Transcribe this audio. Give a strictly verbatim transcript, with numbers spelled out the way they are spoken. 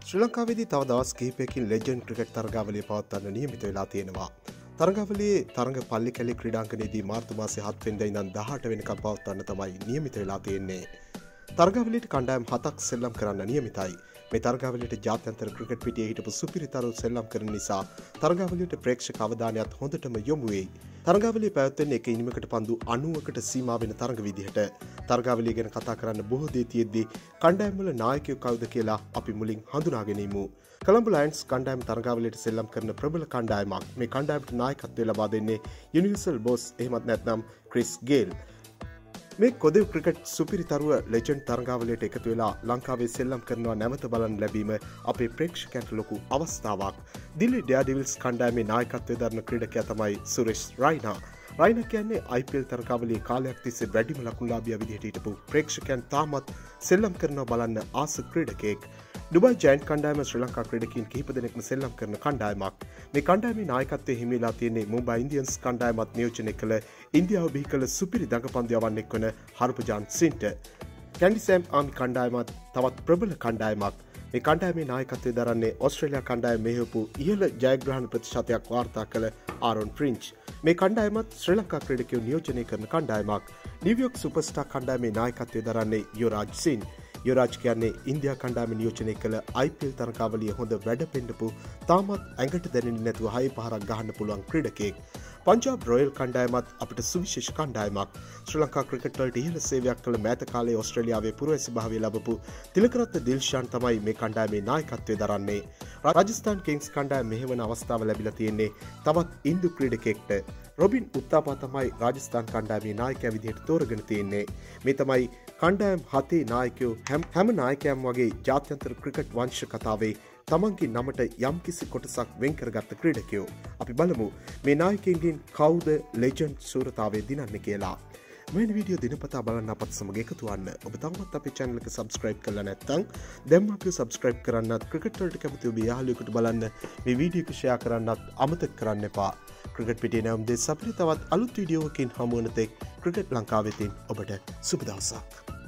ශ්‍රී ලංකාවේදී තව දවස් කිහිපයකින් legend cricket තරගාවලිය පවත්වන්න නියමිත වෙලා තියෙනවා. තරගාවලියේ තරග පල්ලි කැලේ ක්‍රීඩාංගණයේදී මාර්තු මාසයේ හත් වෙනිදා ඉඳන් දහඅට වෙනිකම් පවත්වන්න තමයි නියමිත වෙලා තියෙන්නේ. තරගාවලියට කණ්ඩායම් හතක් සෙල්ලම් කරන්න නියමිතයි. මේ තරගාවලියට ජාත්‍යන්තර ක්‍රිකට් පිටියේ හිටපු සුපිරිතරු සෙල්ලම් කරන නිසා තරගාවලියට ප්‍රේක්ෂක අවධානයත් හොඳටම යොමු වෙයි. තරගාවලිය පැවැත්වෙන්නේ එක ඉනිමකට පන්දු අනූවකට සීමා වෙන තරග විදිහට. තරගාවලිය ගැන කතා කරන්න බොහෝ දේ තියෙද්දී කණ්ඩායම් වල නායකයෝ කවුද කියලා අපි මුලින් හඳුනාගෙන ඉමු. කොළඹ ලයන්ස් කණ්ඩායම තරගාවලියට සෙල්ලම් කරන ප්‍රබල කණ්ඩායමක්. මේ කණ්ඩායමට නායකත්වය ලබා දෙන්නේ යුනිවර්සල් බොස් එහෙමත් නැත්නම් ක්‍රිස් ගේල්. මේ කොදෙව් ක්‍රිකට් සුපිරිතරුව ලෙජන්ඩ් තරගාවලියට එකතු වෙලා ලංකාවේ සෙල්ලම් කරනවා නැවත බලන්න ලැබීම අපේ ප්‍රේක්ෂකයන්ට ලොකු අවස්ථාවක්. දිල්ලි ඩෙයාඩෙවිල්ස් කණ්ඩායමේ නායකත්වය දරන ක්‍රීඩකයා තමයි සුරේෂ් රයිනා. රයිනා කියන්නේ ආයි පී එල් තරගාවලියේ කාලයක් තිස්සේ වැඩිම ලකුණුලාභියා විදිහට හිටපු ප්‍රේක්ෂකයන් තාමත් සෙල්ලම් කරනවා බලන්න ආස ක්‍රීඩකයෙක්. ඩුබයි ජයන්ට් කණ්ඩායම ශ්‍රී ලංකා ක්‍රීඩකයන් කිහිප දෙනෙක්ම සෙල්ලම් කරන කණ්ඩායමක්. මේ කණ්ඩායමේ නායකත්වයේ හිමි වෙලා තියෙන්නේ මුම්බයි ඉන්දියන්ස් කණ්ඩායමත් නියෝජනය කළ ඉන්දියාව බිහි කළ සුපිරි දඟපන්දු යවන්නෙක් වන හර්භජන් සින්ට. කැන්ඩි සෑම් ආමි කණ්ඩායමත් තවත් ප්‍රබල කණ්ඩායමක්. මේ කණ්ඩායමේ නායකත්වය දරන්නේ ඕස්ට්‍රේලියා කණ්ඩායම මෙහෙයපු ඉහළ ජයග්‍රහණ ප්‍රතිශතයක් වාර්තා කළ ආරොන් ෆ්‍රින්ච්. මේ කණ්ඩායමත් ශ්‍රී ලංකා ක්‍රීඩකයෝ නියෝජනය කරන කණ්ඩායමක්. නිව්යෝර්ක් සුපර්ස්ටාර් කණ්ඩායමේ නායකත්වය දරන්නේ යුවරාජ් සිං. යුවරාජ් කියන්නේ ඉන්දියා කණ්ඩායම නියෝජනය කළ ආයි පී එල් තරගාවලිය හොඳ වැඩ පෙන්නපු තාමත් ඇඟට දැනෙන්නේ නැතුව හය පහරක් ගහන්න පුළුවන් ක්‍රීඩකයෙක්. පංජාබ් රොයල් කණ්ඩායමත් අපිට සුවිශේෂ කණ්ඩායමක්. ශ්‍රී ලංකා ක්‍රිකට් වලට ඉහළ සේවයක් කළ මෑත කාලයේ ඕස්ට්‍රේලියාවේ පුරවැසි භාවය ලැබපු තිලකරත්න දිල්ෂාන් තමයි මේ කණ්ඩායමේ නායකත්වය දරන්නේ. රාජස්ථාන් කිංස් කණ්ඩායම මෙහෙවන අවස්ථාව ලැබිලා තියෙන්නේ තවත් ඉන්දු ක්‍රීඩකයෙක්ට. රොබින් උත්තාපා තමයි රාජස්ථාන් කණ්ඩායමේ නායකයා විදිහට තෝරගෙන තියෙන්නේ. මේ තමයි කණ්ඩායම් හතේ නායකයෝ හැම නායකයම් වගේ ජාත්‍යන්තර ක්‍රිකට් වංශ කතාවේ තමන්ගේ නමට යම් කිසි කොටසක් වෙන් කරගත්ත ක්‍රීඩකයෝ. අපි බලමු මේ නායකයින්ගෙන් කවුද ලෙජන්ඩ් සූරතාවේ දිනන්නේ කියලා. මෙවැනි වීඩියෝ දිනපතා බලන්න අපත් සමග එකතු වෙන්න. ඔබ තවමත් අපේ channel එක subscribe කරලා නැත්නම් දැන්ම අපිව subscribe කරන්නත් ක්‍රිකට් වලට කැමති ඔබ යාළුවෙකුට බලන්න මේ වීඩියෝ එක share කරන්නත් අමතක කරන්න එපා. ක්‍රිකට් පිටියේ නැවුම් දෙස් අපිට තවත් අලුත් වීඩියෝවකින් හමු වන තෙක් ක්‍රිකට් ලංකාවෙතින් ඔබට සුබ දවසක්.